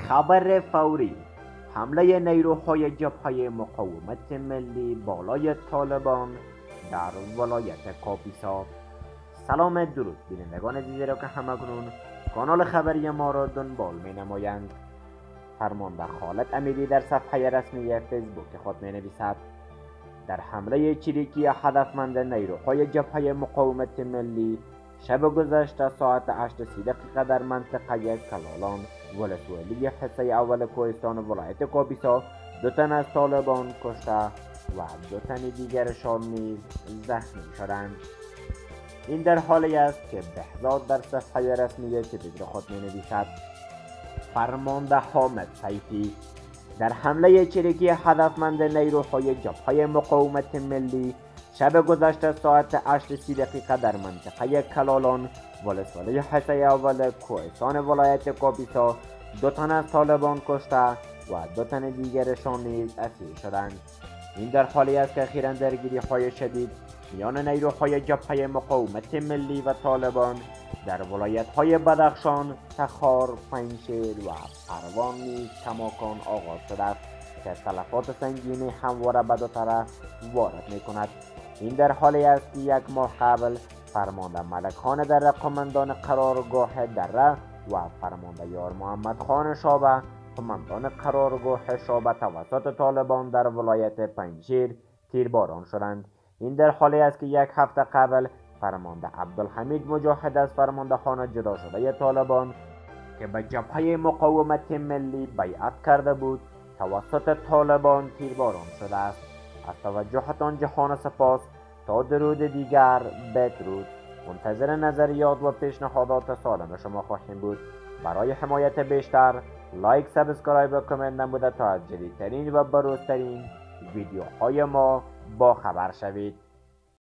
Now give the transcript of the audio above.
خبر فوری: حمله نیروهای جبهه مقاومت ملی بالای طالبان در ولایت کاپیسا. سلام درود بینندگان عزیزی را که همکنون کانال خبری ما را دنبال می نمایند. فرمانده خالد امیری در صفحه رسمی فیسبوک خود می نویسد: در حمله چریکی هدفمند نیروهای جبهه مقاومت ملی شب گذشته ساعت 8:30 در منطقه کلالان ولسوالی حصه اول کوهستان ولایت کاپیسا 2 تن از طالبان کشته و 2 تن دیگرشان نیز زخمی شدند. این در حالی است که بهزاد در صفحه رسمی تلگرام خود می نویسد: فرمانده حامد سیفی در حمله چریکی هدفمند نیروهای جبهه مقاومت ملی شب گذشته ساعت 8:30 در منطقه کلالان ولسوالی حصه اول کوهستان ولایت کاپیسا 2 تن از طالبان کشته و 2 تن دیگرشان نیز اسیر شدند. این در حالی است که اخیراً درگیری‌های شدید میان نیروهای جبهه مقاومت ملی و طالبان در ولایت‌های بدخشان، تخار، پنجشیر و پروان نیز کماکان آغاز شده است که تلفات سنگین همواره به 2 طرف وارد می‌کند. این در حالی است که 1 ماه قبل فرمانده ملک خان دره، قماندان قرارگاه دره و فرمانده یار محمد خان شابه، قماندان قرارگاه شابه توسط طالبان در ولایت پنجشیر تیرباران شدند. این در حالی است که 1 هفته قبل فرمانده عبدالحمید مجاهد از فرمانده خان جدا شده طالبان که به جبهه مقاومت ملی بیعت کرده بود توسط طالبان تیرباران شده است. از توجهتان جهان سپاس. تا درود دیگر بدرود. منتظر نظریات و پیشنهادات سالم شما خواهیم بود. برای حمایت بیشتر لایک، سابسکرایب و کامنت نموده تا از جدیدترین و بروزترین ویدیوهای ما با خبر شوید.